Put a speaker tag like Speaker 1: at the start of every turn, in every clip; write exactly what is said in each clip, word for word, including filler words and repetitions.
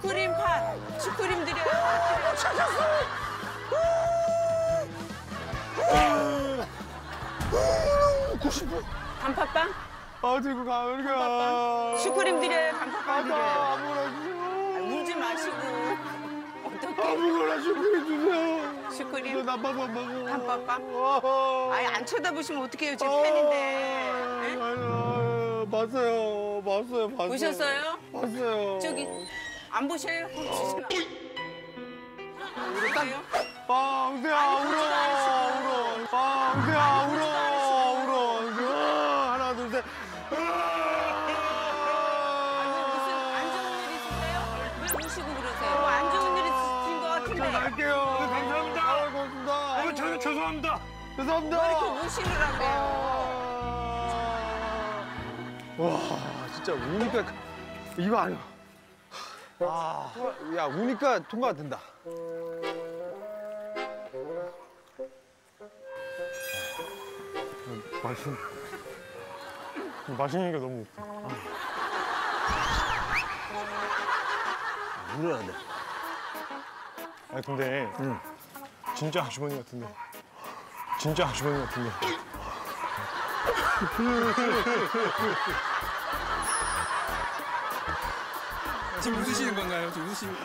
Speaker 1: 슈크림 팥. 슈크림 드려요.
Speaker 2: 찾았어. 먹고 싶어.
Speaker 1: 단팥빵?
Speaker 2: 아 들고 가 여기가.
Speaker 1: 단팥빵? 슈크림 드려요. 단팥빵 드려요.
Speaker 2: 아무거나 주세요.
Speaker 1: 울지 마시고. 어떡해.
Speaker 2: 아무거나 슈크림 주세요.
Speaker 1: 슈크림?
Speaker 2: 나빠만 먹어.
Speaker 1: 단팥빵? 아예 안 쳐다보시면 어떡해요. 제 팬인데. 응?
Speaker 2: 아유, 봤어요. 봤어요. 봤어요.
Speaker 1: 보셨어요?
Speaker 2: 봤어요.
Speaker 1: 저기 안 보셔요? 울어요?
Speaker 2: 빵새야 울어. 울어. 빵새야 울어. 울어. 울어. 하나 둘 셋.
Speaker 1: 무슨 안 좋은 일 있으세요? 왜 우시고 그러세요? 뭐 안 좋은 일 있으신 것
Speaker 2: 저
Speaker 1: 같은데.
Speaker 2: 갈게요.
Speaker 3: 감사합니다.
Speaker 2: 아, 고맙습니다.
Speaker 3: 아, 저는 죄송합니다.
Speaker 2: 죄송합니다.
Speaker 1: 왜 이렇게 우시느라 그래요?
Speaker 2: 와 진짜 우니까 이거 아니야. 아, 야 우니까 통과가 된다.
Speaker 3: 맛있는, 맛있는 게 너무.
Speaker 2: 물어야 돼.
Speaker 3: 아 근데
Speaker 2: 응.
Speaker 3: 진짜 아주머니 같은데. 진짜 아주머니 같은데.
Speaker 4: 지금 웃으시는 건가요? 지금 웃으시는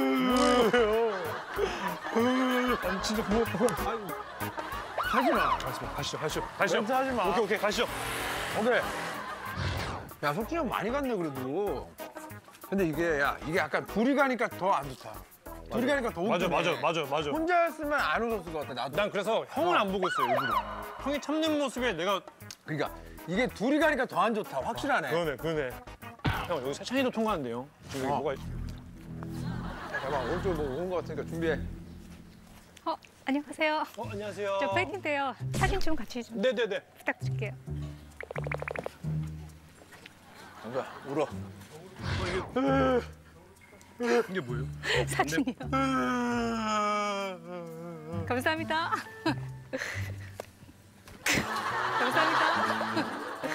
Speaker 3: 아니 진짜 고마워.
Speaker 2: 하지 마.
Speaker 3: 가시죠, 가시죠, 가시죠. 가시죠.
Speaker 2: 멘트 하지 마.
Speaker 3: 오케이, 오케이, 가시죠.
Speaker 2: 오케이. 야 석진이 형 많이 갔네 그래도. 근데 이게 야 이게 약간 둘이 가니까 더 안 좋다. 둘이 가니까 더
Speaker 3: 맞아,
Speaker 2: 웃기네.
Speaker 3: 맞아, 맞아, 맞아.
Speaker 2: 혼자였으면 안 웃었을 것 같아 나도.
Speaker 3: 난 그래서 형을 안 보고 있어요, 일부러. 형이 참는 모습에 내가
Speaker 2: 그러니까 이게 둘이 가니까 더 안 좋다. 확실하네.
Speaker 3: 그러네, 그러네. 형, 여기 세찬이도 통과하는데요. 지금 여기
Speaker 2: 어.
Speaker 3: 뭐가 있...
Speaker 2: 잠깐 오른쪽 뭐 오는 것 같으니까 준비해.
Speaker 5: 어, 안녕하세요.
Speaker 3: 어, 안녕하세요.
Speaker 5: 저 팬인데요. 사진 좀 같이 좀
Speaker 3: 네네네.
Speaker 5: 부탁드릴게요.
Speaker 2: 뭔가 울어.
Speaker 3: 이게 뭐예요?
Speaker 5: 사진이요. 감사합니다. 감사합니다.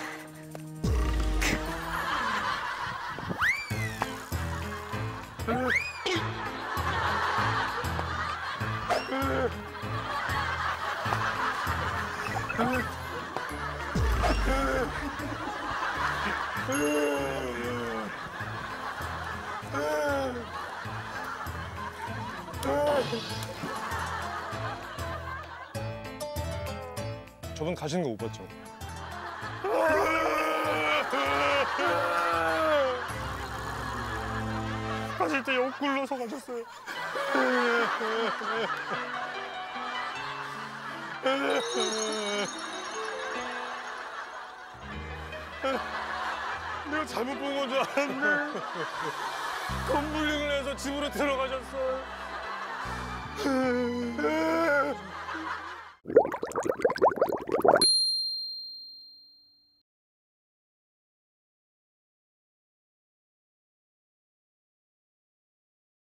Speaker 3: 저분 가시는 거 못 봤죠? 가실 때 옆굴러서 가셨어요. 내가 잘못 본 건 줄 알았는데 건물링을 해서 집으로 들어가셨어요.